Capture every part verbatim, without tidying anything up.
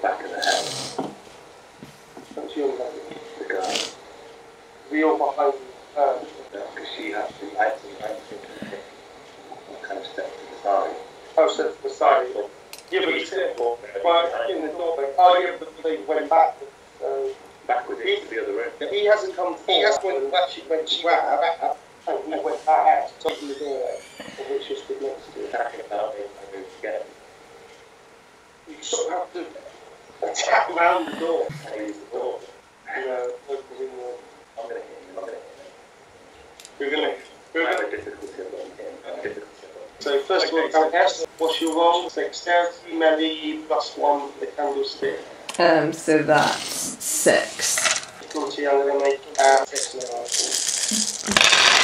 back of the head. What's your name? The girl. We all behind her. Because she had to act and kind of step to the side. Oh, step to the side. Yeah, but he's simple. But in the doorway. Oh, yeah, but they went back. So backwards into the other room. He hasn't come forward. He has went back. She went to grab. And he went back to the doorway, which is the next to attacking about it and move again. You sort of have to attack around the door. I use the door. You know, opening the. I'm going to hit him. I'm going to hit him. We're going to. We're going to. Difficulty of hitting. So first of all, guess what's your roll? Dexterity, melee, plus one for the candlestick. Um, so that's six. Difficulty, I'm going to make uh, six now.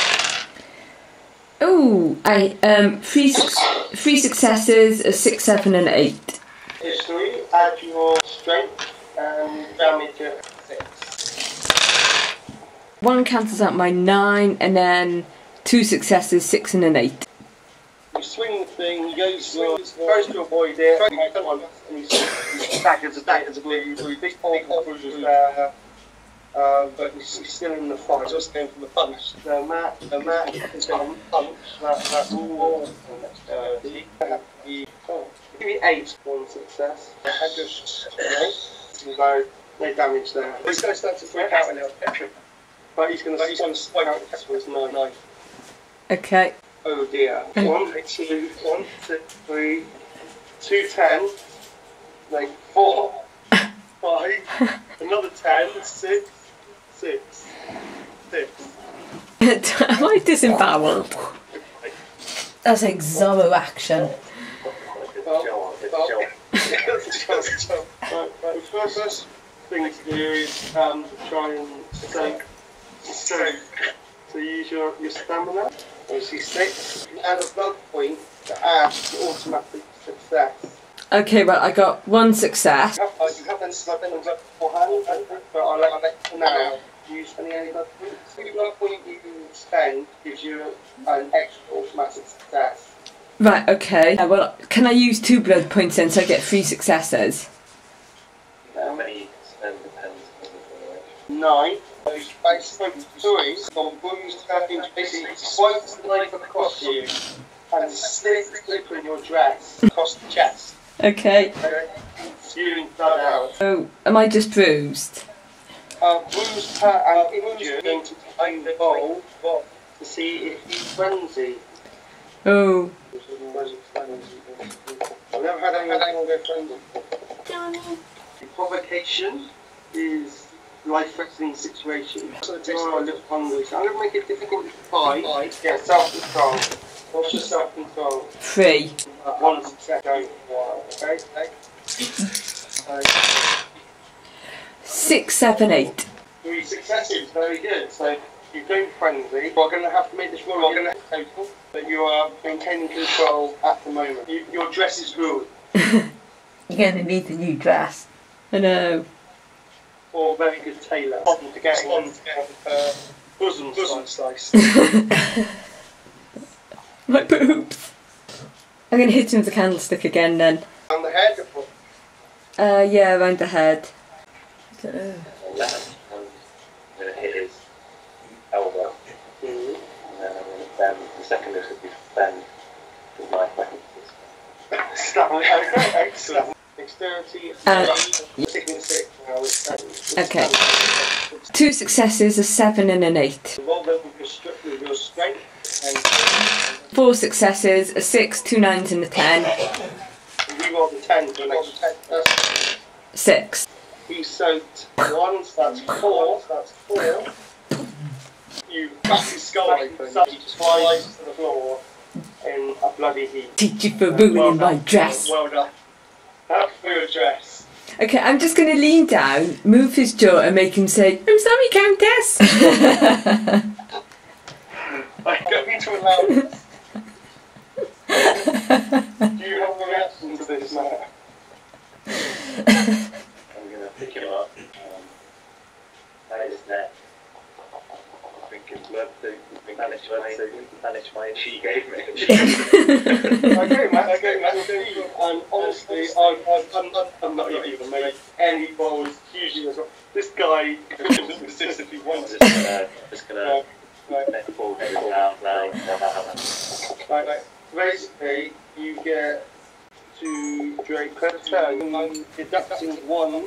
Oh, I um three su three successes, a six, seven, and eight. History, add your strength and damage at six. One cancels out my nine, and then two successes, six, and an eight. You swing the thing, he goes, goes to avoid it, and he staggers a staggers a blue, big big bruises there. Um, but he's still in the fight. Just going for the punch. The mat, the mat is going to punch. That, that's all. Uh, oh, give me eight. One success. I just eight. No, no damage there. He's going to start to freak out a little bit. But he's going to he's going to spike out for his knife. Okay. Oh dear. One, two, one, two, three, two ten, like four, five, another ten, six. Six. Six. Am I disemboweled? That's like Zorro action. The first thing to do is um, try and soak. Soak. So use your, your stamina. Obviously six. Add a blood point to add to automatic success. Okay, well, I got one success. You have, uh, you have them beforehand, but I'll let, I'll let you now. Use any any blood points. Any blood point you spend gives you an extra automatic success. Right, okay. Uh, well, can I use two blood points then so I get three successes? How many you spend depends on the duration. Nine. Those basically three on bruised having basically swipes the knife across you and slits the slip in your dress across the chest. Okay. Okay. Spewing blood out. Oh, am I just bruised? Uh, bruised her and injured going to find the bowl to see if he's frenzy. Oh. I've never had anyone go frenzy. The provocation is life-threatening situation. So you are a little hungry, so I'm going to make it difficult to fight. Get self-control. What's your self-control? Three. Uh, one success going for a while, okay? okay. Six, seven, eight. Three successes, very good. So you don't frenzy. We're going to have to make this roll. We're going to have total, but you are maintaining control at the moment. You, your dress is good. You're going to need a new dress. I know. Or very good tailor. Problem to get on to get uh, bosom, bosom slice. My boobs. I'm going to hit him with the candlestick again then. On the head? Uh, yeah, around the head. I don't know. Left, I'm going to hit his elbow. Mm-hmm. And then I'm going to bend. The second is going to be bend the knife back into his Stop. Okay, excellent. Dexterity. Uh, okay. Two successes, a seven and an eight. Roll them with your, with your strength. And Four successes, a six, two nines and a ten. we roll the ten for an extra ten. Six. You soaked one, so that's four, so that's four. You crack his skull open, so he just flies to the floor in a bloody heap. Teach you for ruining well my done. dress. Well done. That's for your dress. Okay, I'm just going to lean down, move his jaw and make him say, I'm sorry, Countess. I'm going to allow this. Do you have a reaction to this matter? I'm going to pick him up, um, at his neck, thinking blood, thinking manage my, manage my she gave me. Okay, Matt, okay, Matt, okay. And honestly, I've, I've, I'm, not, I'm not even made any balls. Usually, I've got this guy doesn't resist if he wants it. Uh, just gonna Right, right. let the ball go down now. Right, right. Basically, you get to Drake per turn. I'm deducting one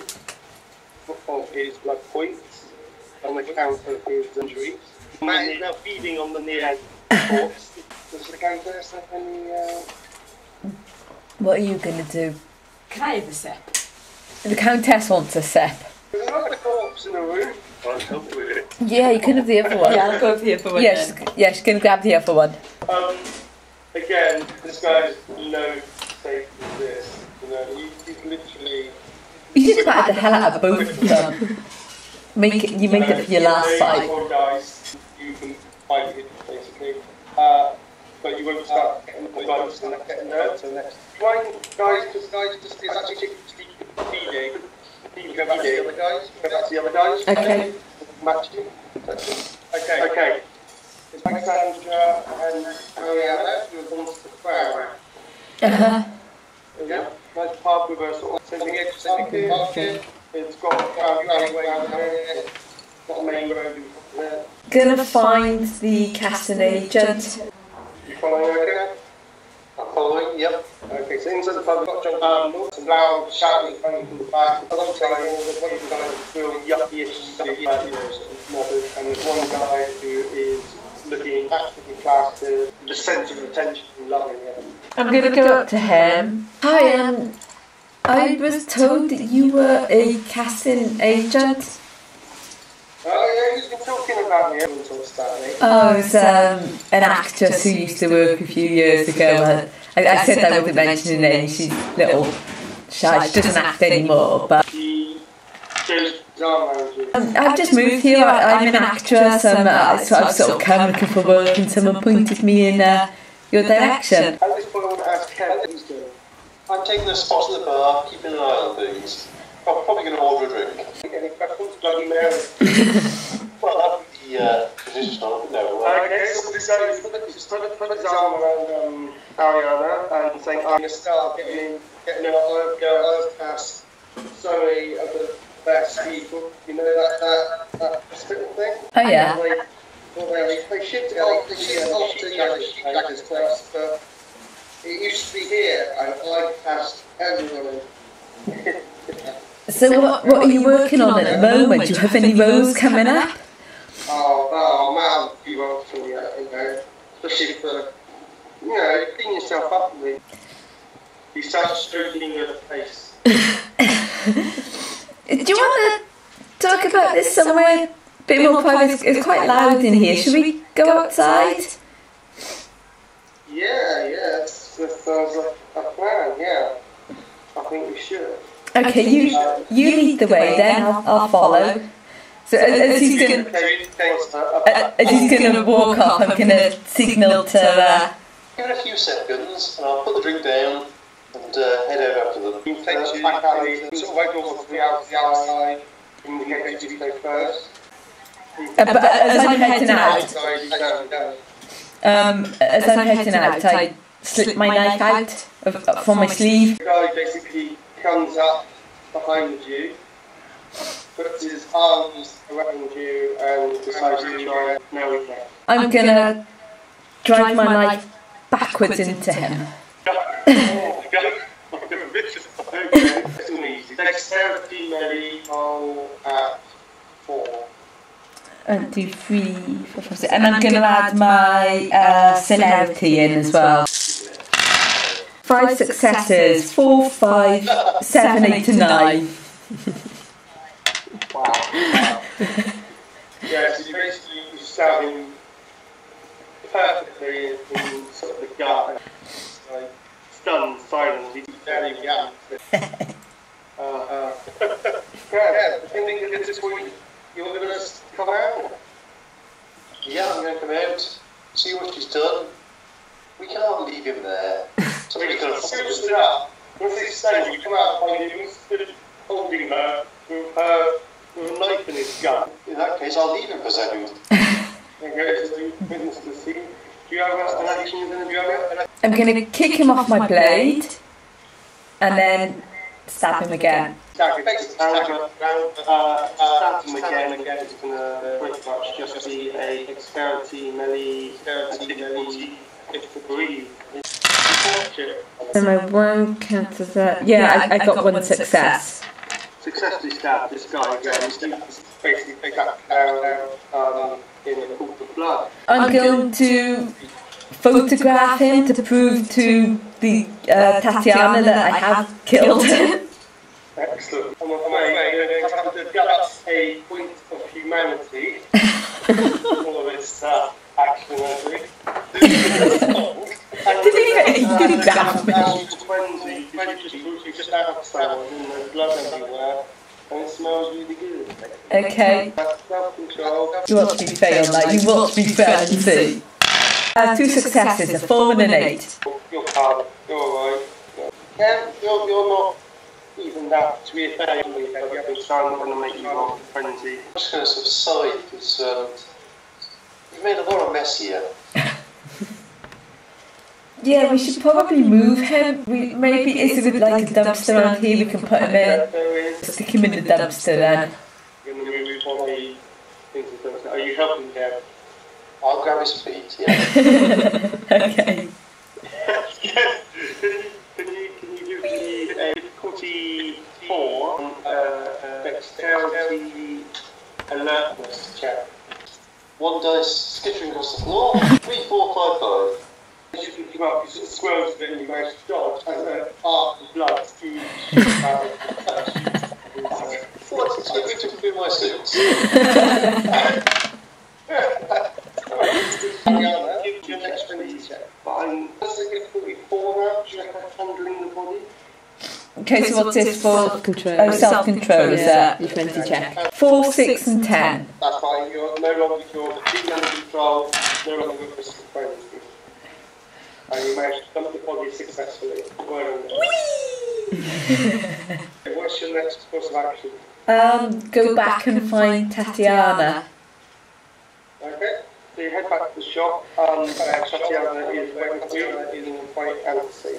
of his blood points on account of his injuries. Man is now feeding on the near corpse. Does the Countess have any? Uh... What are you going to do? Can I have a sip? The Countess wants a sip. There's another corpse in the room. I'll help with it. Yeah, you can have the other one. Yeah, I'll go for the other one. Yeah, then. she's, yeah, she's going to grab the other one. Um, again, this guy's no safe with this. You know, he, he's literally. You just battered the hell out of both of them. Make it, you make it for your last fight. Four dice, you can fight it basically. Uh, but you won't start getting the dice and getting there. So next. One guys, because guys just is actually feeding. You can go back to the other guys. Go back to the other guys. Okay. Match you. Okay. Okay. It's Alexandra and Ariana who wants to crown. Uh huh. Yeah. Nice pub with a sort of sending edge something market. It's got a alleyway down there. Got a main road there. Gonna find the casting agent. You following okay? I'm following, yep. Okay, so inside the pub we've got John Campbell, some loud shouting coming from the back. Alongside him, there's one guy who's real yuppie-ish stuff, you know, sort of modern, and there's one guy who is looking absolutely plastered, the centre of attention and loving it. I'm gonna go up to him. Hi, um, I was told that you were a casting agent. Oh yeah, he's been talking about me until Saturday. Oh, it's um, an actress who used to work a few years ago. I, I said I wouldn't mention her name. She's a little shy. She doesn't act anymore. But He chose our manager. um, I've just moved here. I, I'm an actress. Um, uh, so I've sort of come looking for work, and someone pointed me in uh, your direction. At this point, I want to ask Ken what he's doing. I'm taking a spot at the bar, keeping an eye on things. I'm probably going to order a drink. Any questions? Bloody Mary. Well, that would be uh, traditional, no. Uh, Okay, so this guy is put, put his arm around um, Ariana and saying, I'm going to start getting in, getting in, I've got, I've passed so many of the best people, you know, that, that, that hospital thing? Oh yeah. They, well, they, they shipped it off, they shipped it off to the sheepjackers first, but it used to be here, and I passed everyone in. So what, what are you working on at the moment? Do you have any roles coming up? Oh, oh man, you won't feel that, you know, especially for, you know, clean yourself up a bit. You start stroking your face. Do you want to talk about this somewhere a bit more private? It's, it's quite loud in here. Should we go outside? Yeah, yeah, that sounds like a plan, yeah. I think we should. Okay, you you lead the way then. I'll, I'll follow. So as, as he's going as he's going to walk off, I'm going to signal to. Uh, Give it a few seconds, and I'll put the drink down and uh, head over after them. You take the back alley, sort of like over to the outside, indicate you go first. uh, but as I'm heading out, Outside, you go down. um, as I'm heading out, I slip my knife out of, from my sleeve. The guy basically comes up behind you, puts his arms around you, and decides to try and nail you down. I'm going to drive my knife backwards into him. Dexterity medieval at four. And do three, four, five, six. And I'm going to add my uh, celerity in as well. Five successes, four, five, seven, eight, and nine. Wow. Yeah, so you basically you stab him perfectly in sort of the gut. Like, stunned, silent, he's very reactive. uh, uh, yeah, I think at this point you're going to come out. Yeah, I'm going to come out, see what she's done. We can't leave him there. Somebody's going to Seriously up. Once they say you come out behind him, instead of holding her with, her with a knife in his gut. In that case, I'll leave him for a second. Okay, so you witness the scene. Do you have an action you're going to do it? I'm going to kick him off my blade and then stab him again. Stab him again, uh, stab him again, again it's going to pretty much just be a dexterity, melee, difficulty, if to breathe. So my one counters that. Yeah, I, I got one success. Successfully stabbed this guy again. He's basically picked up down um, in a pool of blood. I'm going to photograph him to prove to the uh, Tatiana that I have killed him. Excellent. I'm afraid you have to deduct a point of humanity for this uh, action, I think. Did he, he did grab me? twenty, you just have someone and there's blood everywhere, and it smells really good. Okay. Self-control. You watch me fail now. You watch me fail and see. Uh, two successes, a four and an eight. You're calm. You're alright. Yeah, you're, you're not even that to be a fair family. You haven't signed going to make you more frenzy. I'm just going to subside because um, you've made a lot of mess here. Yeah, we should probably move him. We maybe is there like a dumpster around here we can put him in. Stick him in the dumpster then. You're going to move his body into the dumpster. Are you helping him? I'll grab his feet, yeah. Okay. Yes. Can you, can you, can you give me a difficulty four on uh, dexterity alertness check? One dice skittering across the floor. Three, four, five, five. As you can come up, you sort of squirms a bit and you manage to dodge as an arc of blood oozes out of the What? It's going to be my suits. Give you an extremity check. But I'm difficulty four now. Do you reckon handling the body? Okay, so what's this for? Self-control. Oh, self-control, is that? Your twenty check. Four, six and ten. That's fine. You're no longer you're completely under control. No longer with risk of frenzy. And you managed to dump the body successfully. Well done. What's your next course of action? Um, go back and find Tatiana. Okay. So you head back to the shop. Um, uh, Tatiana is waiting for you in quite antsy.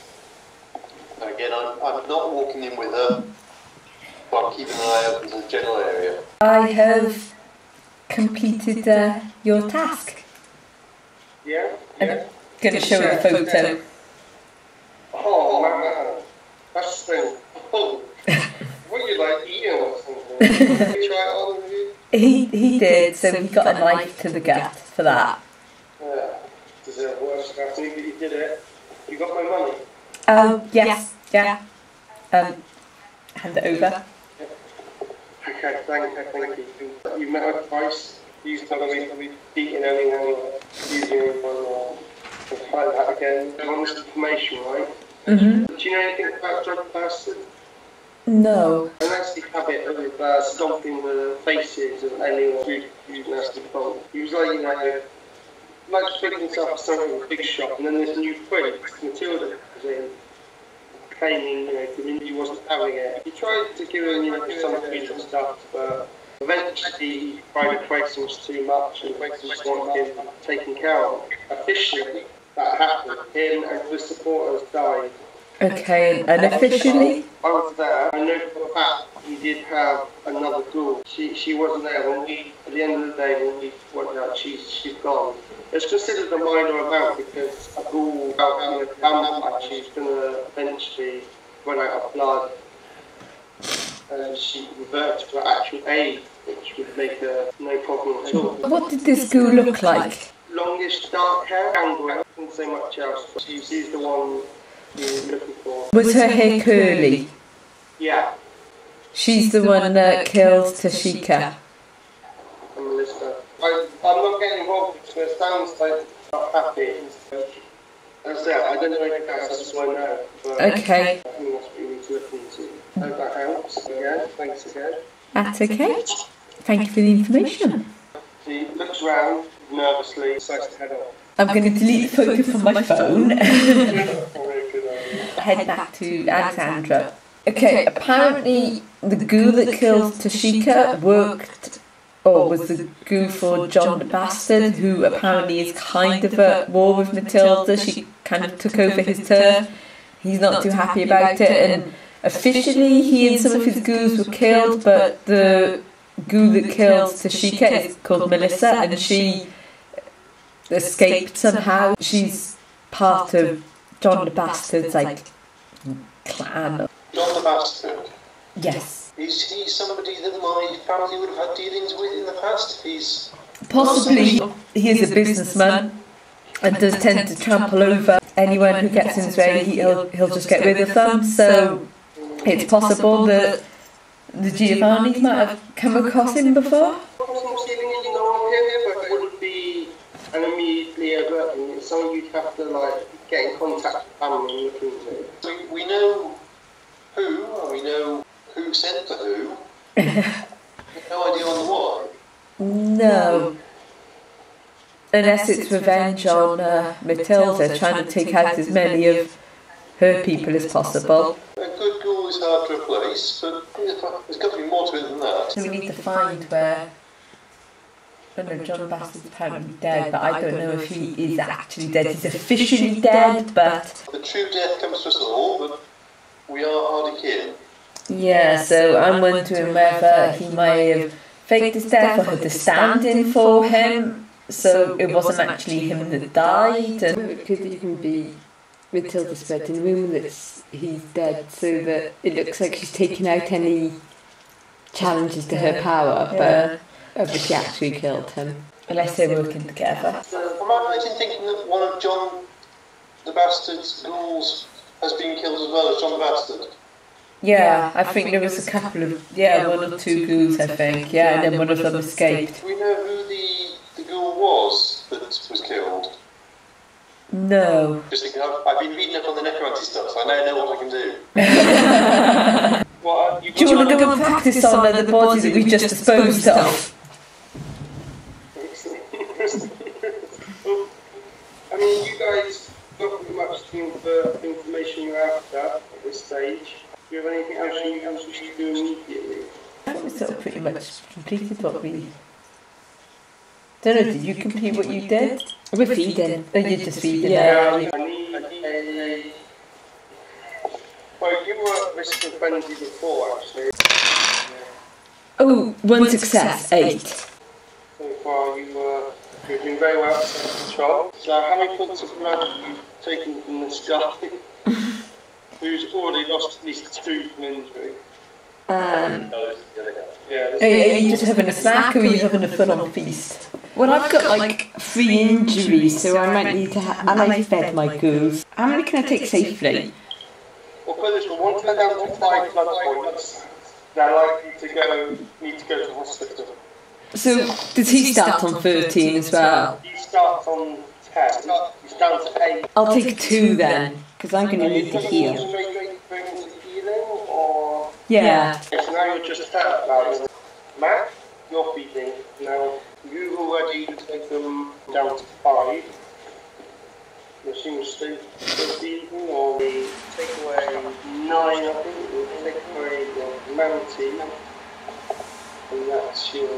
Again, I'm, I'm not walking in with her, but I'm keeping an eye open to the general area. I have completed uh, your task. Yeah? Yeah? I'm going to show you a photo. Oh, man. That's the thing. Oh. What are you like eating or something? Did you try it on with you? He, he did, so he got a knife to the gut for that. Yeah. Deserve worse. I think that you did it. You got my money? Um, yes, yeah. Um, hand it over. Okay, thank you, thank you. You met her twice. You used to be beating anyone or using anyone or try that again. Honest information, right? Mm-hmm. Do you know anything about drug person? No. A nasty habit of uh, stomping the faces of anyone who used nasty phone. He was like, you know, like flicking himself for something in a big shop, and then there's a new friend, Matilda, was in, claiming, you know, Community wasn't having it. He tried to give him, you know, some freedom stuff, but eventually he tried to praise him too much, and just wanted him taken care of. Officially, that happened. Him and his supporters died. Okay, and officially? I was there. I know for a fact he did have another ghoul. She she wasn't there when we, at the end of the day, when we worked out she's she's gone. It's considered a minor amount because a ghoul, out in a vampire, she's going to eventually run out of blood. And she reverts to her actual age, which would make her no problem at all. What did this ghoul look like? Longish dark hair, angry, didn't say much else. She, she's the one you're looking for. Was her hair curly? Yeah. She's the one that killed Tashika. I'm Melissa. I, I'm not getting involved because it sounds like I'm not happy. That's it. I don't know anything else, that's what I know. But Okay. I think that's what we need to look into. Hope that helps. Again, thanks again. That's okay. Thank you for the information. She looks around nervously, decides to head off. I'm going to delete the photo from my phone. Very good idea. Head back to Alexandra. Okay, apparently the ghoul that killed Tashika worked or was the ghoul for John the Bastard, who apparently is kind of at war with Matilda. She kind of took over his turf. He's not too happy about it, and officially he and some of his ghouls were killed, but the ghoul that killed Tashika is called Melissa, and she escaped somehow. She's part of John the Bastard's like clan. John the Bastard? Yes. Is he somebody that my family would have had dealings with in the past? He's... Possibly. He is a businessman and does tend to trample over anyone who gets in his way. He'll, he'll just get rid of them, so it's possible that the Giovannis might have come across him before. But it wouldn't be an immediately overt thing. It's something you'd have to like get in contact with family and look into. We, we know who, and we know who sent the who. No idea on the why. No. Unless it's revenge on uh, Matilda, trying to take out as many of her people as possible. A good ghoul is hard to replace, but there's got to be more to it than that. So we need to find where... I don't know, John Bastard's apparently dead, but I don't know if he is actually dead. He's officially dead, but... The true death comes to us all, but we are hard to kill. Yeah, so I'm wondering whether he might have faked his death or had to stand in for him, so it wasn't actually him that died. And It could even be Matilda spreading the rumour that he's dead, so that it looks like she's taking out any challenges to her power, but but she actually killed him. unless they're working together. Am I right in thinking that one of John the Bastard's ghouls has been killed as well as John the Bastard? Yeah, I think there was a couple of, yeah, one or two ghouls, I think, yeah, and then one of them escaped. Do we know who the, the ghoul was that was killed? No. Just thinking, I've, I've been reading up on the necromancy stuff, so I now know what I can do. What, you Do you want to go and practice on uh, the body that we just disposed of? I mean, you guys got pretty much the inf- information you're after at this stage. Do you have anything else you, else you should do immediately? I think we sort of pretty much completed what we... Don't know, did you complete what you did? We're feeding. Oh, you're just feeding Yeah, now. I need, I need a... Well, you were at risk of frenzy before, actually. Oh, one success, eight. So far, you were... You've been very well self-control. So how many points of blood have you taken from this guy? Who's already lost at least two from injury? Um, Yeah, are you just having a snack or are you having a full-on feast? Well, I've got like three injuries, so I might need to have. And I fed my ghouls. How many can I take safely? Well, put this one, once they're down to five blood points, they're likely to go, need to go to hospital. So, does he start on thirteen as well? He starts on ten, he's down to eight. I'll take two then, because I'm going to need to Are you heal. going straight straight into healing, or...? Yeah. Yes, now you're just hurt about it. Matt, you're feeding. Now, you've already taken down to five. You assume you're still still feeding, or we take away nine, I think. We'll take away your mountain. And that's your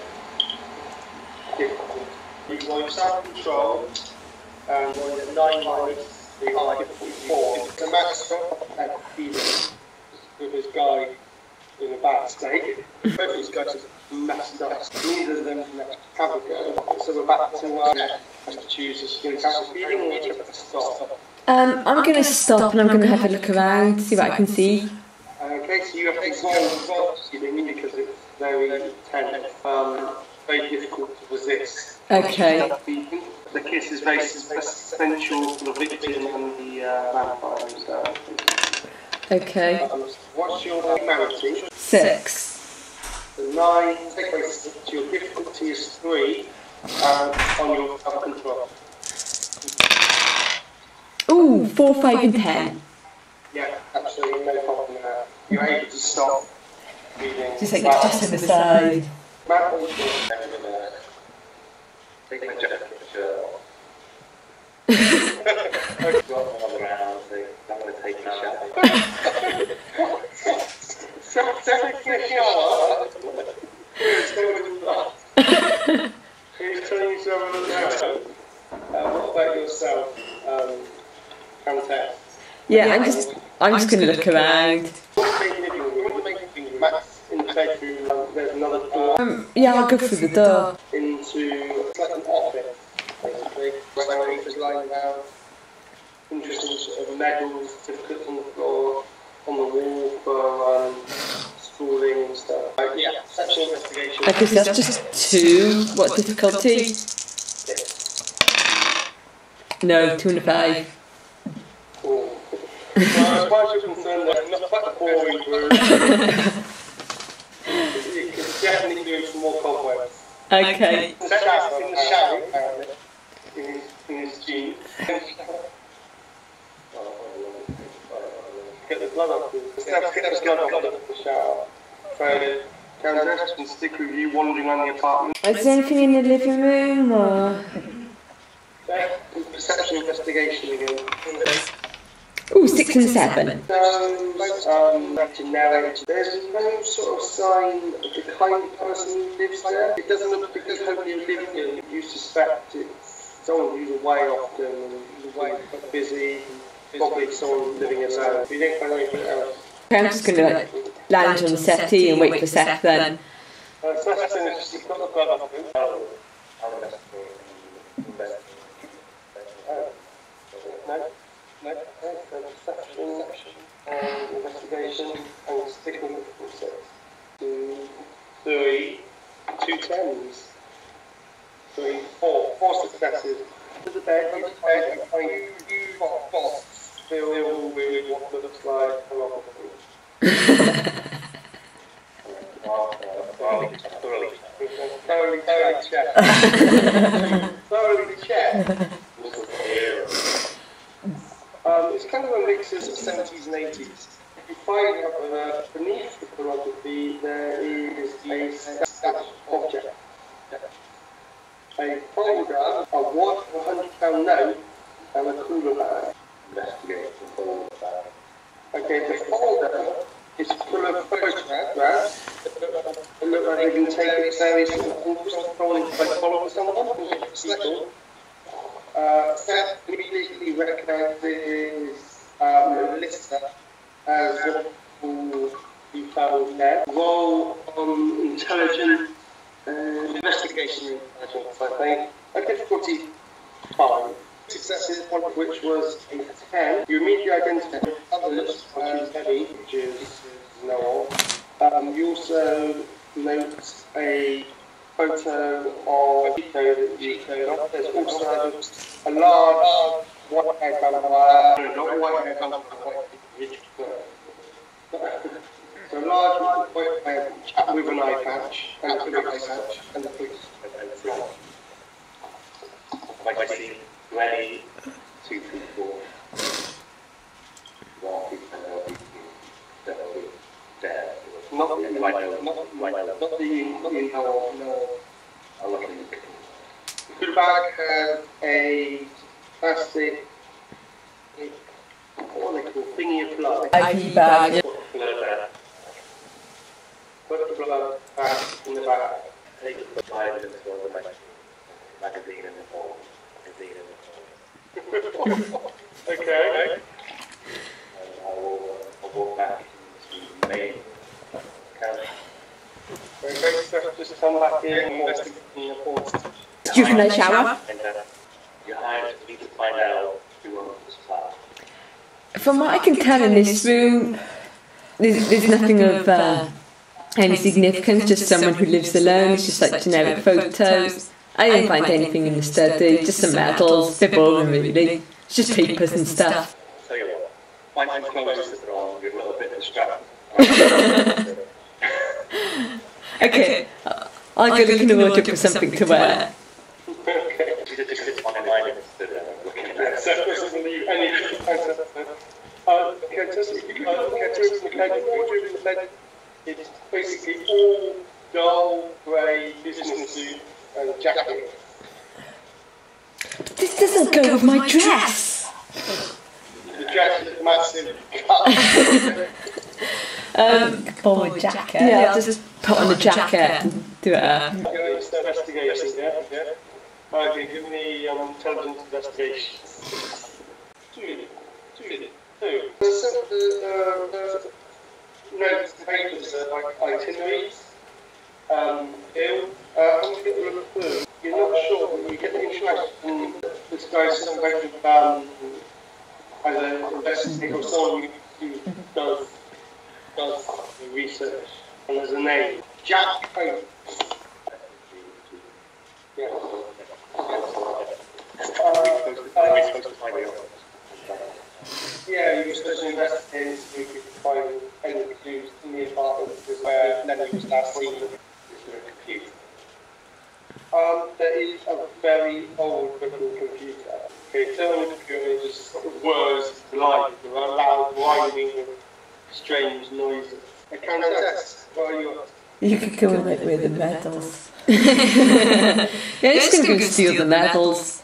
difficulty. You've got self-control, and you're at nine lives, so you're like four. So Matt's got that feeling with his guy in a bad state. Both of these guys are messed up. Neither of them can have a go. So we're back to uh, have to choose if you're going to have a feeling or you have to stop. Um, I'm going to stop and I'm going to have a look around, see what I can see. Okay, so you have to stop feeling because it's very intense, um, very difficult to resist. Okay. The kiss is very essential for the victim and the uh, vampire himself. Okay. Um, what's your humanity? Six. So nine, take away six, your difficulty is three, um, on your self-control. Ooh, four, five and ten. Yeah, absolutely, no problem there. You're able to stop reading. Just like, just to the side. Matt, what do you do? Take my jacket shirt off. I've got one on the ground, so I'm going to take the shower. Taking a shower? Yeah, I'm just, I'm just going to look around. In the bedroom, um, there's another door Um, yeah, I'll go through the door. into, it's like an office, basically. Like papers lying around, interesting sort of medals, certificates on the floor, on the wall for um, schooling and stuff. Like, yeah, sexual investigation. Okay, so that's just two. What difficulty? No, two and a five. Cool. Well, as far as you're concerned, there's not quite a boring room. You can definitely do some more cobwebs. Okay. In the shower, in the shower, apparently, in his, in his jeans. Get the blood off. Get the blood off the shower. So, Countess can stick with you wandering around the apartment. Is there anything in the living room or? Perception investigation again. Ooh, six and seven. No, um, generic. There's no sort of sign of the kind of person who lives there. It doesn't look because nobody lives there. You suspect it's someone who's away often and away quite busy. Probably someone living alone. You don't find anything else. I'm just going to like lounge on the settee and wait for Seth then. Uh, so that's the thing, it's just got the blood off him. I'll investigate and investigate. Oh. No? No? Okay, so perception, um, investigation, and sticking with six. Two, three, two tens. Three, four. Four successes. To the bed, to the bed, and you, you, boss, feel with what looks like a lot of things. Thoroughly, thoroughly checked. Thoroughly checked. Um, it's kind of a mix of seventies and eighties. You find uh, beneath the pornography there is a stash object. A folder, a one hundred pound note, and a cooler bag. Investigate and follow the bag. Okay, the folder is full of photographs that look like they can take various sort of interest like following someone. Cycle. Uh, Seth immediately recognises um, Melissa as who you found there. Roll on intelligent uh, investigation intelligence, I think. A difficulty five. Successes, one of which was a ten. You immediately identify others, which is heavy, which is no. Um, you also note a photo of G code, G code. There's also a large white hair vampire, not white hair vampire, white so a large white hair chap with an eye patch and a big eye patch and a big Like I see twenty two people walking and they'll be definitely dead. not Right now, right now. not the not the no no. I'll look at The food bag has a plastic, what are they called, thingy of blood. I V bag. Put the blood back in the bag. Take the five minutes for the magazine in the hole. Magazine in the hole. Okay. And I will I'll walk back to the main account. Okay, so just come back in and investigate the report. Did you have a shower? And uh, you hired me to find out who owns this flat. From what I can tell in this room, there's, there's nothing of uh, any significance, just someone who lives alone. It's just like generic photos. I didn't find anything in the study, just some medals, a bit boring really. It's just papers and stuff. Tell you what, find some clothes to put on, you're a little bit distracted. Okay, I'll go look in the wardrobe for something to wear. Okay. You just sit on my mind instead of looking at it. So this doesn't leave any uh, okay, just if you look at it in the bed, in the bed, it's basically all dull grey business suit and jacket. This doesn't go with my dress. The dress is massive cut. Um, forward jacket. Yeah, I'll just put on a jacket and do it up. Okay, investigation, yeah, yeah. Okay, give me um, intelligence investigation. Two, two. two. There's some of the uh, notes and papers that are like itineraries. Um, ill. Uh, I'm going to look through. You're not sure, but you get the information. This guy's some kind of um, either investigator or someone who does does the research. And there's a name, Jack Oates. Yeah. Uh, yeah, he was supposed to investigate so we could find any clues in the apartment where Lenny was last seen with a computer. Um, there is a very old looking computer. Okay, turn on the computer and just sort of whirs live with a loud whining and strange noises. I can't test. What are you? You could go in like with the medals. Yeah, just gonna go steal the medals.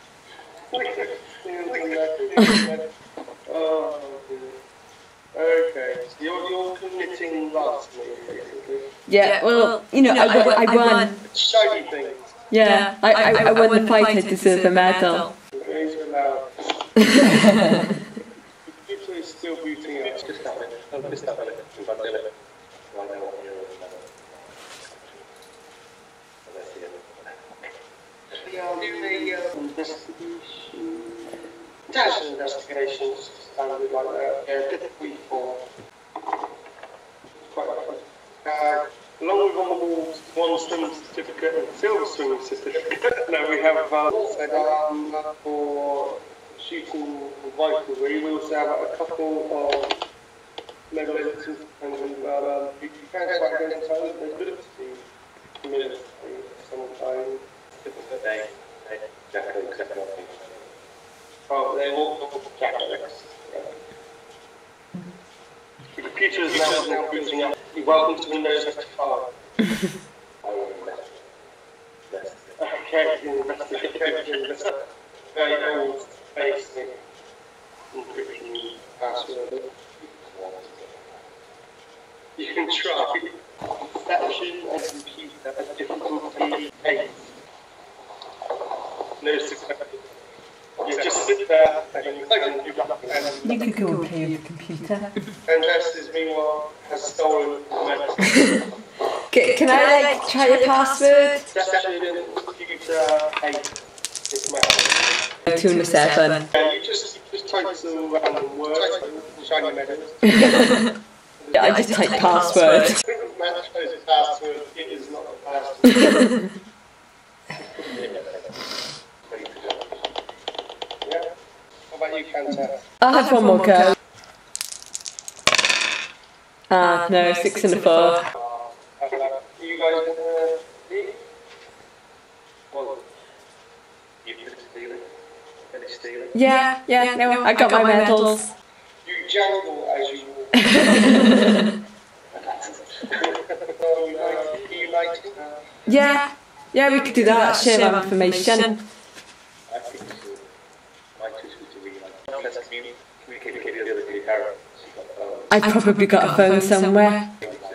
Oh, okay. So you're, you're committing blasphemy, basically. Yeah, well, you know, I, I, I won. Shiny things. Yeah, I, I, I won the fight, I deserve a medal. Raise it loud. The computer is still booting up. Just that minute. Oh, just that minute. If I do it, I know what you're Yeah, investigation. Dash investigations, standard like that. Yeah, week four. Quite right. Uh, along with on the walls, one swimming certificate and silver swimming certificate. Now we have uh, um, for shooting riflery. We also have a couple of medals and uh, you can try against a bit of the military sometimes. They, they definitely accept nothing. Oh, they all Catholics. The computer is now, now booting up. You're welcome to Windows ninety-five. Okay, investigate. Very old, basic encryption password. You can try perception and computer at difficulty eight. No success. You just sit there and you and You could go and play with the computer. and Justice meanwhile has stolen the medicine. Can, can I like try a password? Perception, computer, eight. It's math. Two and a seven. And you just you just type some random words, like shiny medals. Yeah, I just type password. Matt knows his password. It is not a password. Yeah. How about you, Kanta? I'll have one more go. Ah, no, six and a four. Uh, you guys want to eat? Well, You finished stealing? Finished stealing? Yeah, yeah, no, I got my medals. you jangle as you walk. United, united. Yeah, yeah, we could do that, share our information. I think we should. My choice was to read like let's communicate communicate with the other two parents. I've probably got a phone somewhere.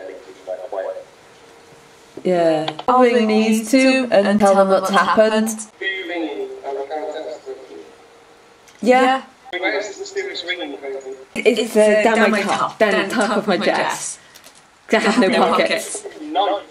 Yeah. I'll ring these two and tell them what's happened. Who are you ringing? And I can't test them. Yeah. Where is this mysterious ringing thing? It's uh, down my top, down the top of my dress. 'Cause I have no pockets. No.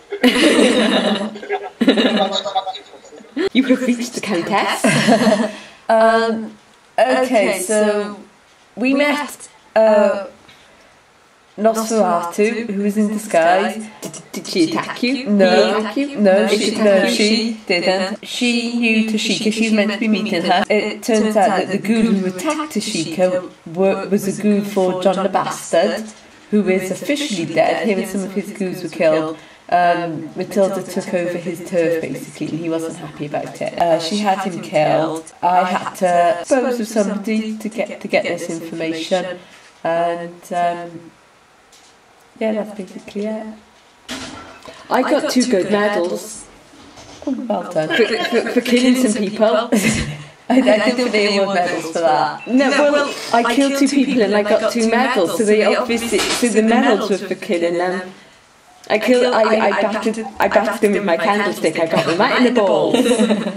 You have reached the Countess. Um, okay, so we met uh, Nosferatu, who was in disguise. Did, did she attack you? No, Did he attack you? no, Did she, attack no, you? she didn't. She knew Tashika, she was meant to be meeting her. It turns out that the ghoul who attacked Tashika were, was a ghoul for John the Bastard, who is officially dead. Him and some of his ghouls were killed. Um, Matilda took over his turf basically and he wasn't happy about it. Uh, she had him killed. I had to dispose of somebody to get to get this information, and um, yeah, that's basically it. I got two good medals Oh, well done. for, for, for killing some people. I, I don't think they award medals for that. No, well, I killed two people and I got two medals, so they obviously, so the medals were for killing them. I killed, I, I battered, I battered them with my candlestick. I got them right in the balls.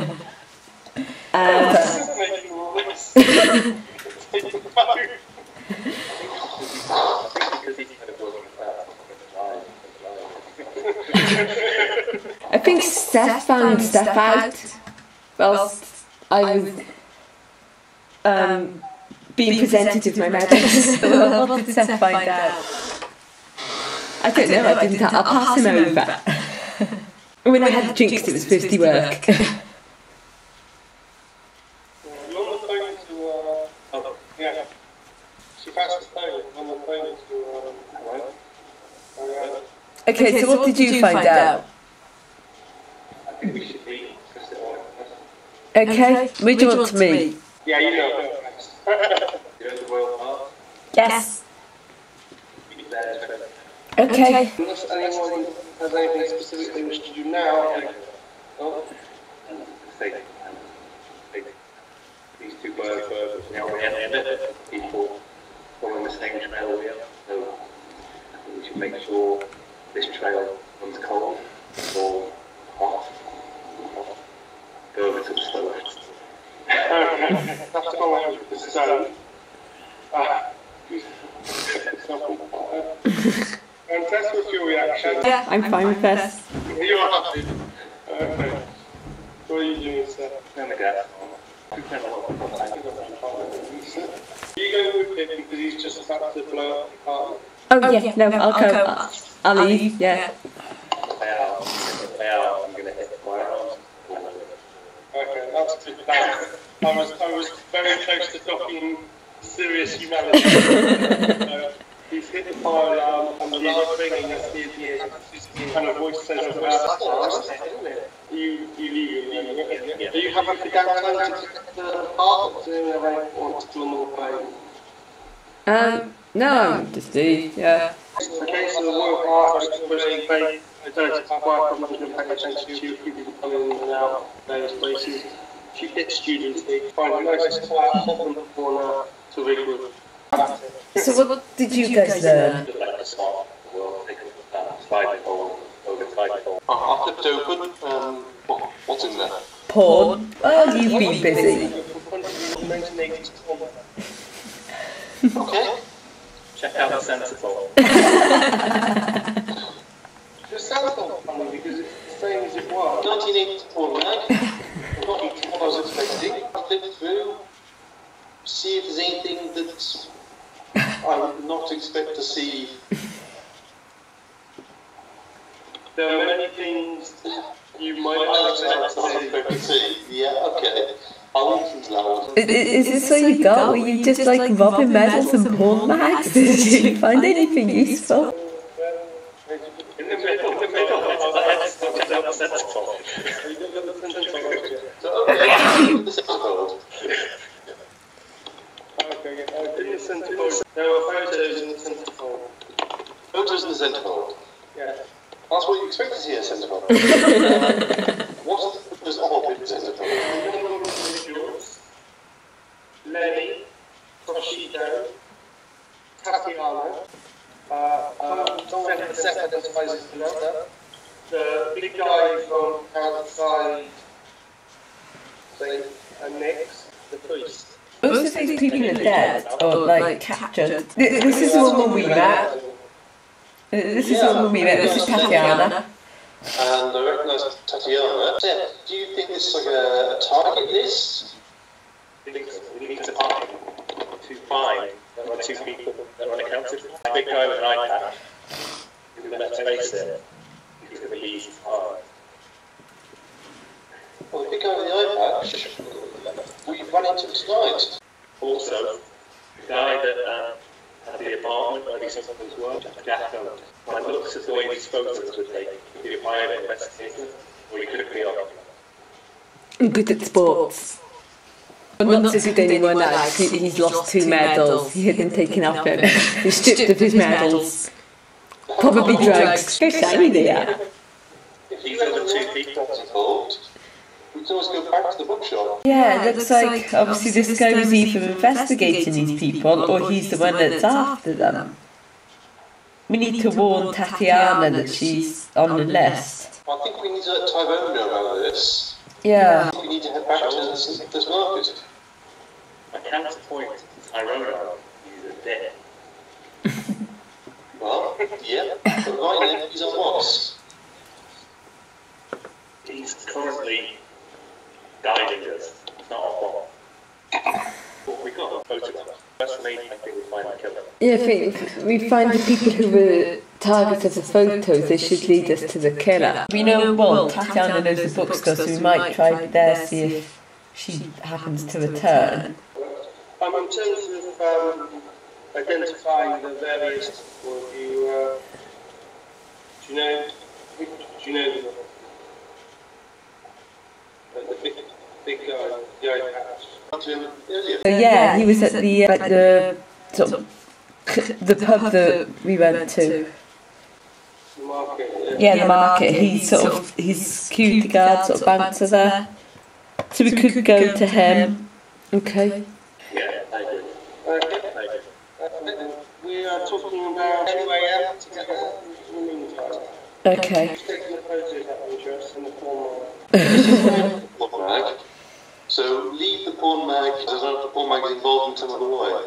Um, I think because he's kind of working about I think Steph found Steph out whilst I was um, being presented with my medals. Well, what did Seth find out? I don't know, I didn't. I'll pass him over. When I had the drinks, it was supposed to work. You're on the phone to, uh, oh, yeah. She passed the phone, on the phone to, um, hello. Hello. Okay, so what did you find out? I think we should be Bristol. Okay, where do you want to meet? Yeah, you know. You know the Royal Park? Yes. Be there. Okay. Unless anyone has anything specific they wish to do now. Oh. And say, and say, these two birds are now the end of it. People following the same trail we are. So I think we should make sure this trail runs cold or hot. Go over to the stove. That's all I have to say. Ah. And Tess, what's your reaction? Yeah, I'm fine with this. You are happy? Okay. What are you doing, sir? Turn the gas on. You go with him because he's just about to blow up the car. Oh, yeah, no, I'll go. I'll leave, yeah. Stay out. Stay out. I'm going to hit the fire arms. Okay, that's a good plan. I was, I was very close to talking serious humanity. uh, he's hit the fire alarm, and the last thing he has is and a voice says, you, you leave him. Yeah. Are you happy to go down to the park or do you want to do on the way? Um, no, I'm just do, yeah. Okay, so the Royal Park is pushing back. I don't have fire from them paying attention to people coming in and out of various places. If you get students, they find a nice quiet hop on the corner to read with. So what did you guys learn? Just like the spot, we'll take a slide hole over slide hole. I flipped open, um, what, what's in there? Porn? Oh, you've been busy. Okay. Check out the sensor pole. It sounds not funny because it's the same as it was. nineteen eighty-four, right? Not what I was expecting. I flip through, see if there's anything that I would not expect to see. There are many things you might I not expect expect to to see. see. Yeah, okay. I'll listen loud. Is, is this what you got? Were you just like robbing medals and porn mags? Did you find anything useful? In the middle, in the middle, it's the head stuck out the sensor pole. So, okay, this is cold. Okay, uh, in the centre fold, there are photos in the centre fold. Photos in the centerfold. Yeah. That's what you expect to see in a centerfold. What's the photos of in the centerfold? Individuals, Lenny, Toshido, Tatiana, uh, uh, Seth, Seth identifies as the leader, the big guy from outside, say, and next, the priest. Most of these people are dead or like captured. Th- This is the woman we met. This is the woman we met. This is Tatiana. And I recognise Tatiana. Seth, do you think this is like a target list? We need to, we need to find to find there are two people that are unaccounted for. A big guy with an eye patch. Let's face it, he's going to be hard. Well, the big guy with the eye patch, we've run into him tonight. Also, the guy that um, had the apartment where these husbands were, Jacko, by the looks of the way these photos were taken, could be a private investigator, or he could be on. Good at sports. But not so good anymore now. He, he's lost two medals. He had them taken off him. He stripped of his medals. Probably drugs. Go shiny there. If you know the two people involved, we can always go back to the bookshop. Yeah, it looks like obviously this guy was either investigating these people or he's the one that's after them. We need to warn Tatiana that she's on the list. I think we need to let Tyrone know about this. Yeah. We need to head back to this, this market. A counterpoint to Tyrone uses dead. Well, yeah, but right now he's on watch. He's currently guiding us. It's not our fault. We got a photograph. That's the main thing we find the killer. Yeah, I think if we find the people who were targets of the photos, they should lead us to the killer. We know, well, Tatiana knows the bookstore, so we might try there, see if she happens to return. Um, in terms of um, identifying the various people, you, uh, do you know, do you know the, the big, big guy, the eye patch? So yeah, he was at the, uh, like the, sort of, the pub that we went to. The market, yeah. Yeah, the market. He's sort of, he's security guard, sort of bouncer there. So we could go to him. Okay. Yeah, I agree. Okay. I agree. Uh, we are talking about any way out to get out in the meantime. Okay. Who's taking the photos out of interest in the form Porn mag. So leave the porn mag, as long as the porn mag is involved in some other way.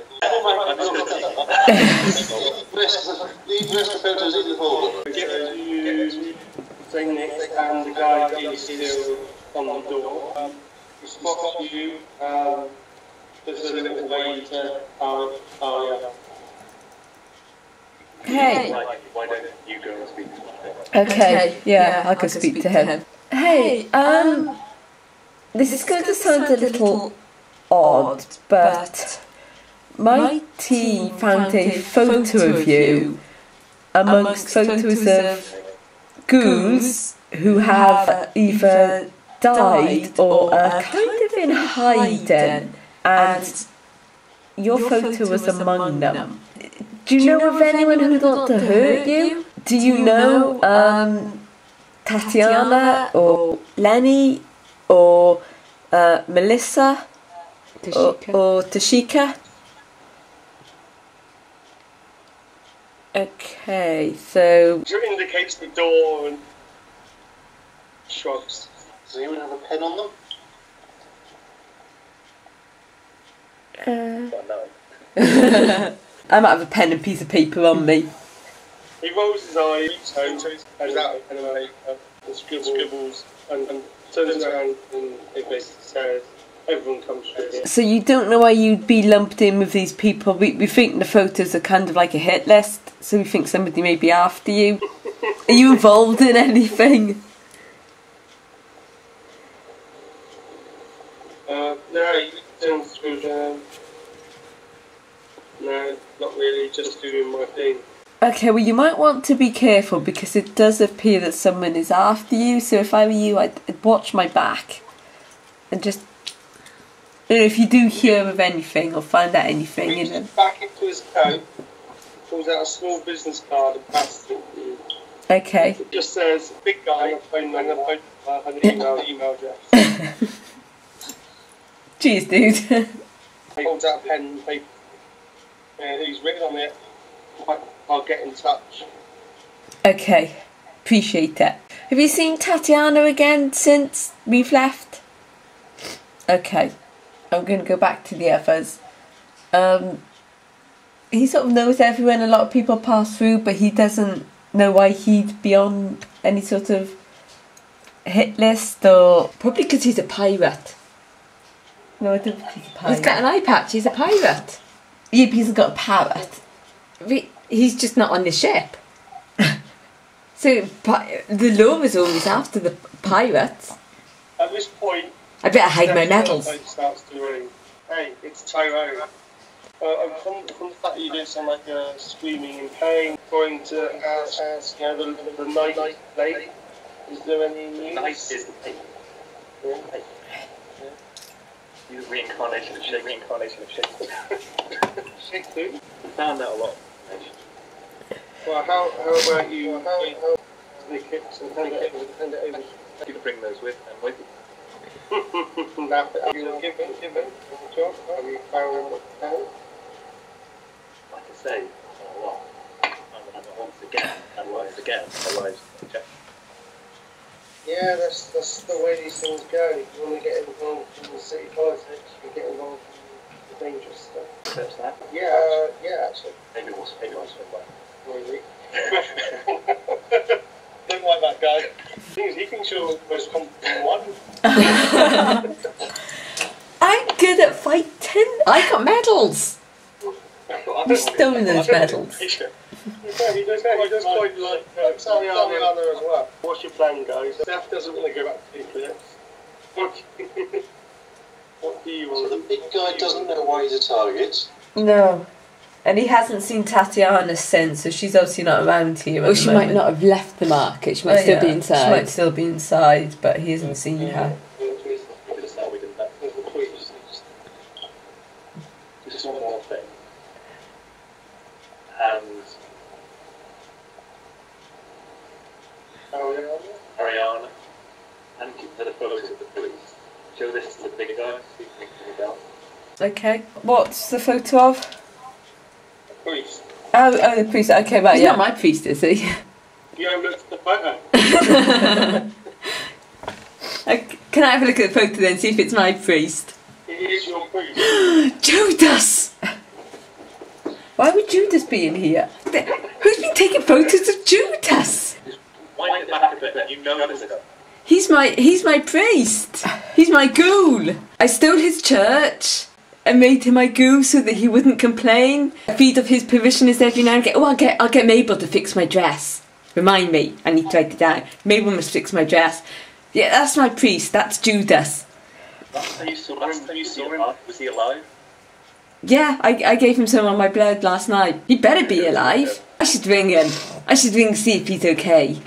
leave, the rest, leave the rest of the photos in the folder. So you, Saint Nick, and the guy is still on the door. Um, he spots you. Um, there's a little way to. Oh, oh yeah. Hey. Why, why don't you go and speak to him? Okay, yeah, I could speak to him. Hey, um, this is going to sound a little odd, but my team found a photo of you amongst photos of ghouls who have either died or are kind of in hiding, and your photo was among them. Do you know of anyone who'd want to hurt you? Do you know um, Tatiana or Lenny or uh, Melissa or, or Tashika? Okay, so Drew indicates the door and shrugs. Does anyone have a pen on them? uh, Well, no. I might have a pen and piece of paper on me. He rolls his eyes, home, has out a pen and paper, and scribbles, scribbles and, and turns around and it basically says, everyone comes through here. So you don't know why you'd be lumped in with these people? We, we think the photos are kind of like a hit list, so we think somebody may be after you. Are you involved in anything? Uh, no, he turns through the... No, not really, just doing my thing. Okay, well you might want to be careful because it does appear that someone is after you, so if I were you I'd, I'd watch my back and just, you know, if you do hear of anything or find out anything, you He know. reaches back into his coat, pulls out a small business card and passes it to you. Okay. It just says, big guy, and a phone number, and a phone, uh, an email, email address. Cheers, dude. He holds out a pen and paper. And he's written on it, I'll get in touch. Okay, appreciate it. Have you seen Tatiana again since we've left? Okay, I'm going to go back to the others. Um, he sort of knows everyone, a lot of people pass through, but he doesn't know why he'd be on any sort of hit list, or probably because he's a pirate. No, I don't think he's a pirate. He's got an eye patch, he's a pirate. Yeah, but he's got a parrot. We, he's just not on the ship. So pi- the law is always after the pirates. At this point, I better hide my the medals. telephone starts to ring. Hey, it's Tyrone. Uh, and from, from the fact that you don't sound like you're screaming in pain, going to ask, ask you know, the, the night lady, is there any news? Nice is the thing. Yeah. He's a reincarnation of Shakespeare. Reincarnation of Shakespeare. Shit, dude. We found out a lot of information. Well, how, how about you, how, how Nick it and hand it over, hand it over. You can bring those with and with you. Now, you will give it, give it, John, have you found what you found? Like I say, not a lot. And once again, and once again, our lives are checked. Yeah, that's that's the way these things go. If you want to get involved in the city politics, you get involved in dangerous stuff. That's that. Yeah, uh, yeah, actually. Maybe we'll, maybe we'll swim back. Really? Don't like that guy. The thing is, he thinks you're the most competent one. I'm good at fighting. I got medals. You've stolen those medals. He does, he does, he does quite like uh, Tyrone as well. What's your plan, guys? Steph doesn't want to go back to the eclipse. What, what do you So want? the big guy doesn't know why he's a target. No. And he hasn't seen Tatiana since, so she's obviously not around here. Or she might not have left the market. She might Oh, still yeah. be inside. She might still be inside, but he hasn't seen her. Just one more thing. And Ariana, and keep the photos of the police. Show this to the big guy. See if he can tell. Okay. What's the photo of? Priest. Oh, oh, the priest. Okay, right, He's yeah. not my priest, is he? You haven't looked at the photo. Okay, can I have a look at the photo then, see if it's my priest? He is your priest. Judas! Why would Judas be in here? Who's been taking photos of Judas? Wind it back a bit, you know this. He's my he's my priest. He's my ghoul. I stole his church and made him my ghoul so that he wouldn't complain. I feed off his parishioners every now and again. Oh, I'll get I'll get Mabel to fix my dress. Remind me, I need to write it down. Mabel must fix my dress. Yeah, that's my priest. That's Judas. Last time you saw him, last time you saw him, was he alive? Yeah, I, I gave him some of my blood last night. He better be alive. I should ring him. I should ring and see if he's okay.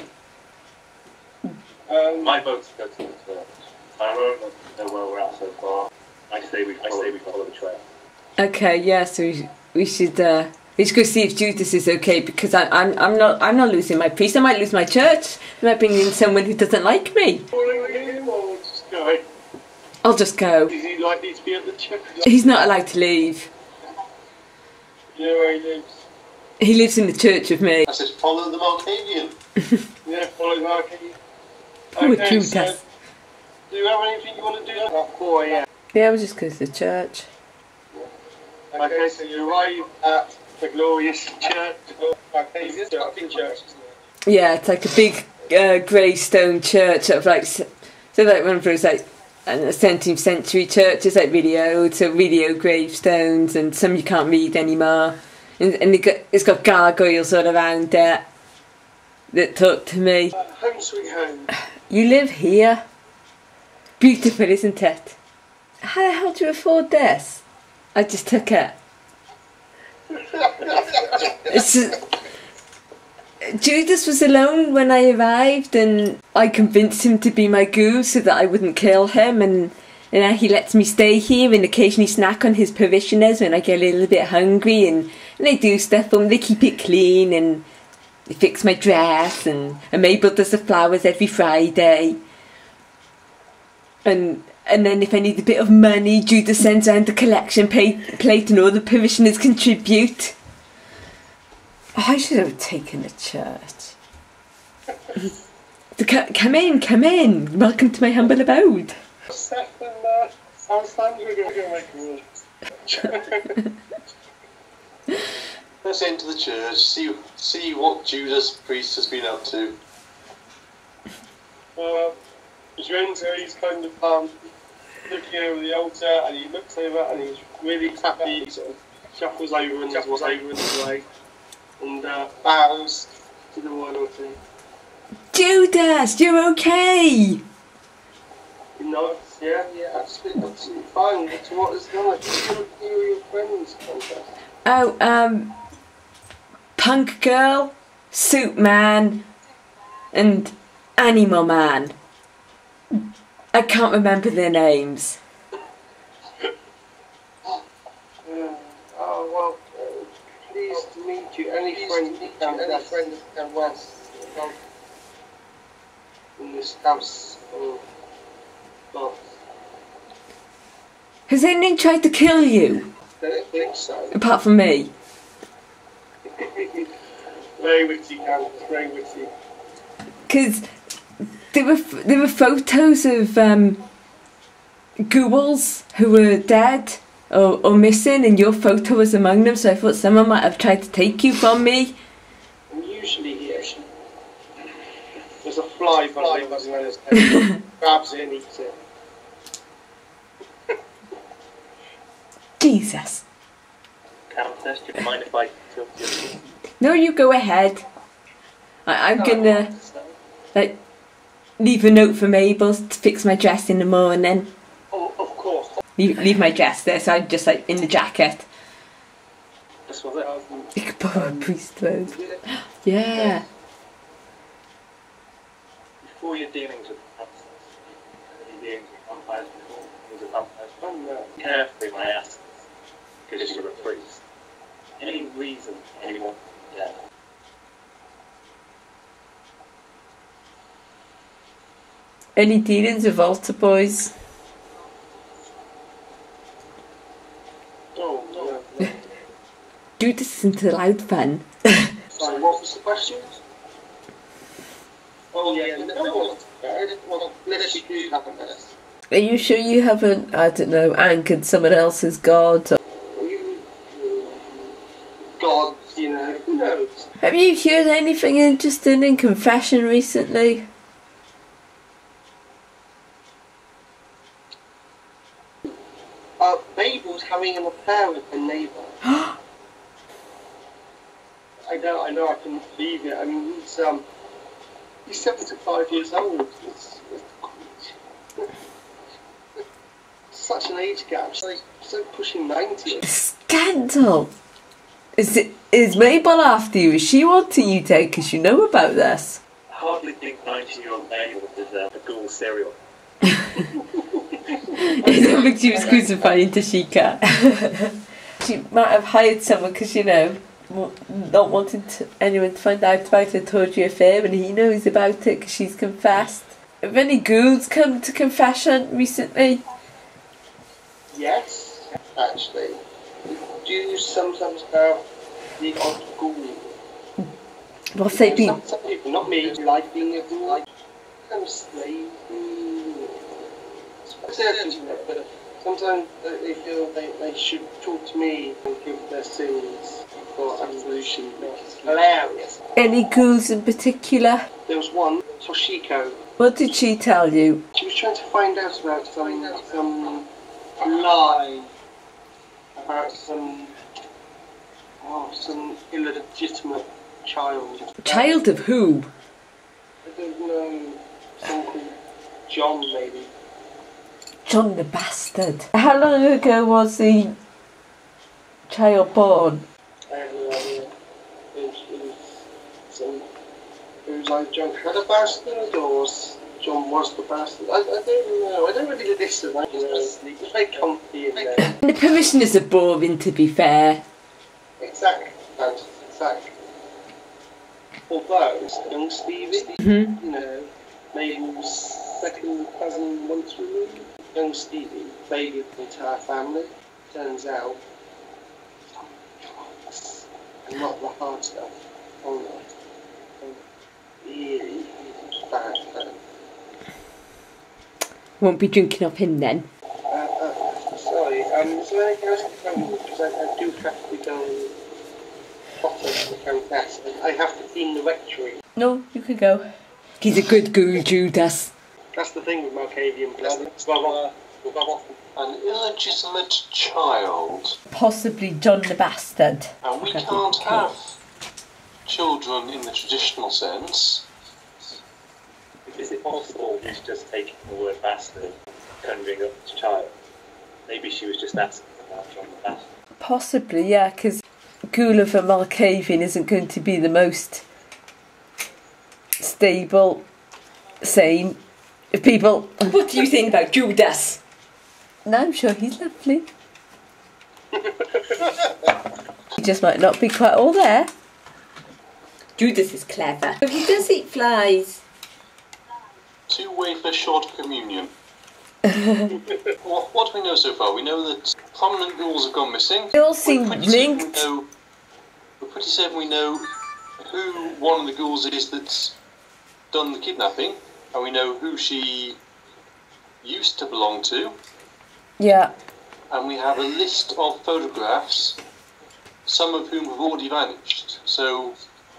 Um, My vote's go to the church. Tyrone doesn't know where we're at so far. I say we follow, I say we follow the trail. Okay, yeah, so we, we should uh, we should go see if Judas is okay, because I, I'm I'm not I'm not losing my priest. I might lose my church. I might bring in someone who doesn't like me. following him or just going? I'll just go. Is he likely to be at the church? He's not allowed to leave. You know where he lives? He lives in the church with me. I said, follow the Malkavian. Yeah, follow Marky. Poor Okay, Judas. so, do you have anything you want to do? Oh, boy, yeah. Yeah, we'll just go to the church. Okay, so you arrive at the glorious church. Okay, it's a big church, isn't it? Yeah, it's like a big uh, grey stone church of like s- so like one of those like uh, seventeenth century churches, like really old, so really old gravestones, and some you can't read anymore. And, and it got, it's got gargoyles all around it that talk to me. Uh, home sweet home. You live here? Beautiful, isn't it? How the hell do you afford this? I just took it. It's just, Judas was alone when I arrived, and I convinced him to be my ghoul so that I wouldn't kill him, and, and now he lets me stay here and occasionally snack on his parishioners when I get a little bit hungry, and, and they do stuff for me. They keep it clean, and they fix my dress, and, and Mabel does the flowers every Friday. And and then if I need a bit of money, Judas sends round the collection plate, plate and all the parishioners contribute. Oh, I should have taken a church. So co- come in, come in. Welcome to my humble abode. Steph and uh, Alexander are going to make rules. Let's enter the church, see see what Judas priest has been up to. Uh, as you enter, he's kind of um, looking over the altar, and he looks over and he's really happy. He sort of shuffles over and shuffles over in his way, and uh, bows to the royalty. Judas, you're okay. He nods, yeah, yeah, absolutely, absolutely fine. That's what is going to you and your friends contest. Oh, um, Punk Girl, Suit Man, and Animal Man. I can't remember their names. Uh, oh, well, uh, pleased to meet you. Any friend can any friend can welcome in this house of God. Has anyone tried to kill you? I don't think so. Apart from me? Very witty, Candace, very witty. Because there were, there were photos of um, ghouls who were dead or, or missing, and your photo was among them, so I thought someone might have tried to take you from me. I'm usually here. There's a fly fly buzzing around his head. Grabs it and eats it. Jesus. Countess, do you mind if I talk to you? No, you go ahead. I, I'm gonna like leave a note for Mabel to fix my dress in the morning. Oh, of course. Leave, leave my dress there, so I'm just like in the jacket. This was it. You could borrow a priest robe. Yeah. Before you're dealing with countess, you're dealing with vampires before. There's a vampire. Oh no. Carefully, my ass. Because you're a priest. Any reason anyone dead? Any dealings with altar boys? Oh, no, no. Judas isn't allowed fun. Sorry, what was the question? Oh, yeah, no, no, well, unless you do have a mess. Are you sure you haven't, I don't know, anchored someone else's god? Or... God, you know, who knows? Have you heard anything interesting in confession recently? Uh, Mabel's having an affair with her neighbour. I know, I know, I couldn't believe it. I mean, he's, um, he's seventy-five years old. It's, it's such an age gap. She's like, so pushing ninety. Scandal! Is it, is Mabel after you? Is she wanting you dead because you know about this? I hardly think ninety-year-old Mabel is uh, a ghoul serial. It don't look she was crucifying Tashika. She might have hired someone because, you know, not wanting to, anyone to find out about her torture affair, and he knows about it because she's confessed. Have any ghouls come to confession recently? Yes, actually. Do you sometimes have the odd ghoul? What's they been? Some, some people, not me, like being a ghoul, like kind of slave. But sometimes they feel they, they should talk to me and give their sins for absolution, which is hilarious. Any ghouls in particular? There was one, Toshiko. What did she tell you? She was trying to find out about some, some lie about some, oh, some illegitimate child. Child of who? I don't know, someone called John maybe. John the bastard. How long ago was the child born? I have no idea. It was, it was, some, it was like John had a bastard, or was, John was the bastard. I, I don't know. I don't really listen. I, you know, it's very comfy in there. The parishioners are boring, to be fair. Exactly. Exactly. Although, young Stevie, Mm-hmm. you know, Mabel's second cousin once removed. Young Stevie favored the entire family. Turns out, and not the hard stuff. Oh no. Really bad fellow. Won't be drinking up him then. Uh, uh, sorry, um, is there anything else to tell you? Because I, I do have to go Potter to the Countess. I have to clean the rectory. No, you could go. He's a good ghoul, Judas. That's the thing with Malkavian blood. Well, uh, An illegitimate child. Possibly John the bastard. And we Okay. can't have children in the traditional sense. Is it possible he's just taking the word bastard, conjuring up his child? Maybe she was just asking about John the bastard. Possibly, yeah, because Ghoul of a Malkavian isn't going to be the most stable, sane people. What do you think about Judas? No, I'm sure he's lovely. He just might not be quite all there. Judas is clever. He does eat flies. Two wafer short of communion. what, what do we know so far? We know that prominent ghouls have gone missing. They all seem We're pretty certain linked. We know, we're pretty certain we know who one of the ghouls is that's done the kidnapping, and we know who she used to belong to. Yeah. and we have a list of photographs, some of whom have already vanished. So,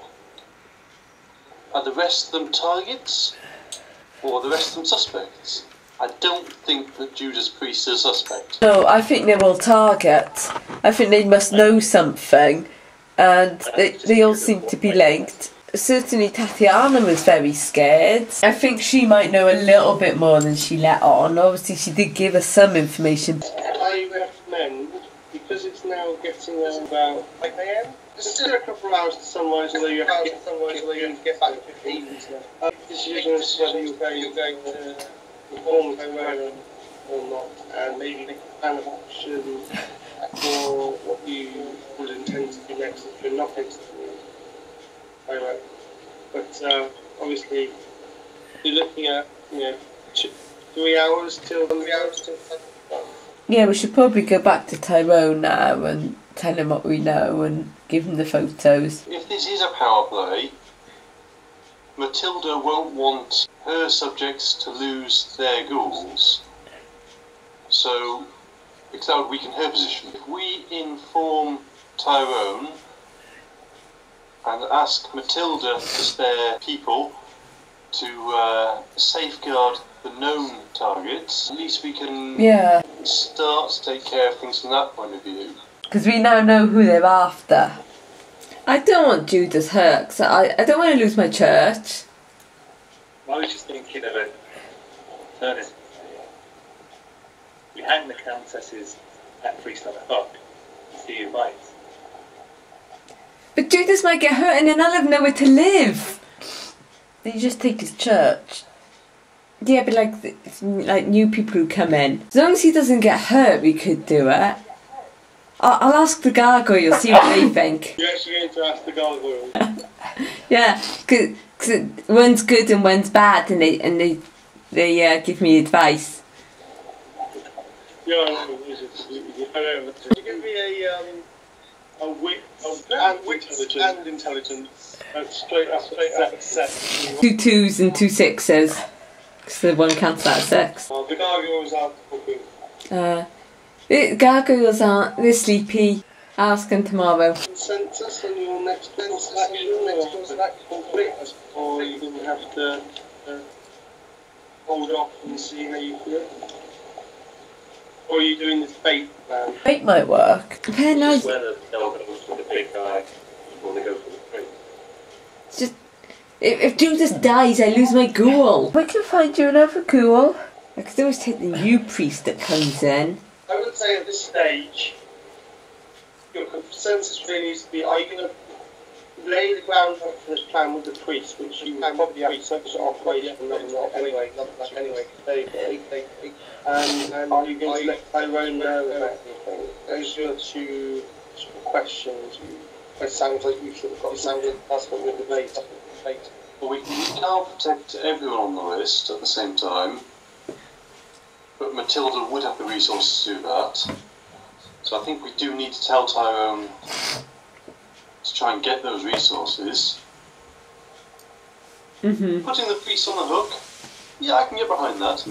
are the rest of them targets, or are the rest of them suspects? I don't think that Judas Priest is a suspect. No, I think they're all targets. I think they must know something, and they, they all seem to be linked. Certainly Tatiana was very scared. I think she might know a little bit more than she let on. Obviously she did give us some information. I recommend, because it's now getting about eight a m, just still a couple of hours to sunrise, although you have to get sunrise, although you have to get back to the evening. Uh, decision as to whether you're going, you're going to perform Tyrone or not, and maybe make a plan of action for what you would intend to do next if you're not going to do Tyrone. But uh, obviously, you're looking at, you know, two, three hours till three hours till. Yeah, we should probably go back to Tyrone now and tell him what we know and give him the photos. If this is a power play, Matilda won't want her subjects to lose their ghouls. So, because that would weaken her position. If we inform Tyrone and ask Matilda to spare people to uh, safeguard the known targets, at least we can Yeah. start to take care of things from that point of view. Because we now know who they're after. I don't want Judas hurt, 'cause I, I don't want to lose my church. I was just thinking of a alternative. We hang the countesses at priest on a hook and see who bites. But Judas might get hurt and then I'll have nowhere to live. Then you just take his church. Yeah, but like, it's like new people who come in. As long as he doesn't get hurt, we could do it. I'll, I'll ask the gargoyles, see what they think. You're actually going to ask the gargoyles. Yeah, because one's good and one's bad, and they and they they uh, give me advice. Yeah, I know. I know. You give me a um a wit, a and wit and intelligence, and straight up, straight up set. Two twos and two sixes, because the one counts out of six. Oh, the gargoyles are cooking. Uh, the gargoyles aren't. They're sleepy. Ask them tomorrow. Consensus on your next course of action, next course of action conflict, or you can have to uh, hold off and see how you feel. Or are you doing this bait plan? It might work. Yeah, no, Just whether they'll go for the big guy or they go for the priest. it's just if, if Judas dies, I lose my ghoul. We can find you another ghoul. I could always take the new priest that comes in. I would say at this stage, your consensus really needs to be: are you going to lay the groundwork for this plan with the priest, which you can probably have to sort of operate and not not anyway, not like anyway. They, they, they, they, and, and are you going to let Tyrone know about anything? Those are the two sort of questions. You, it sounds like you should have got. It sounds like that's what we're debating. Well, we, we can't protect everyone on the list at the same time, but Matilda would have the resources to do that. So I think we do need to tell Tyrone to try and get those resources. Mm-hmm. Putting the priest on the hook, yeah, I can get behind that.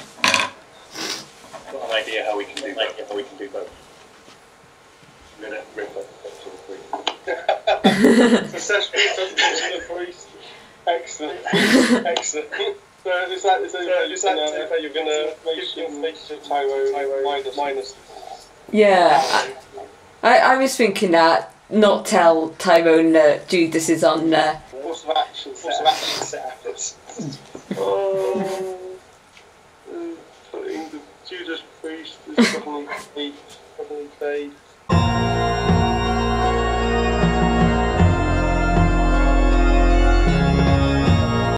I've got an idea how we can do both. How we can do both. I'm gonna rip up the picture of the priest. Successfully the priest. Excellent. Excellent. So is that is that, so is that, uh, that you're going to make information to Tyrone, Tyrone minus minus? Yeah, I, I was thinking that not tell Tyrone that Judas is on there. Course of action set. Course of action set efforts. Oh, uh, putting the Judas priest is probably paid. Probably paid.